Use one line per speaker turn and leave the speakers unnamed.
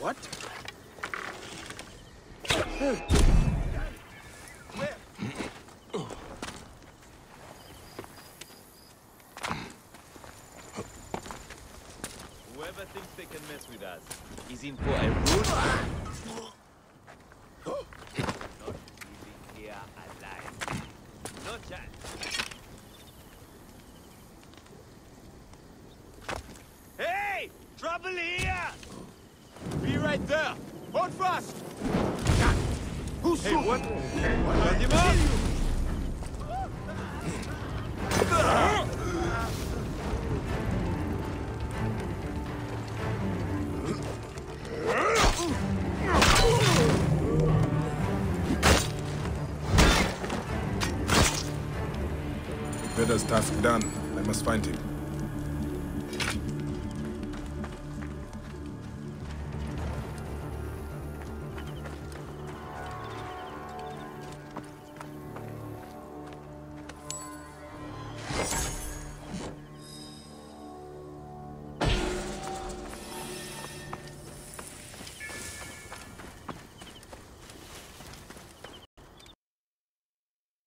What?
Whoever thinks they can mess with us is in for a rude. Not leaving here alive. No chance. Hey! Trouble here! Be right there! Hold fast!
Who's
Hey, what? Let him up!
Veda's task done. I must find him.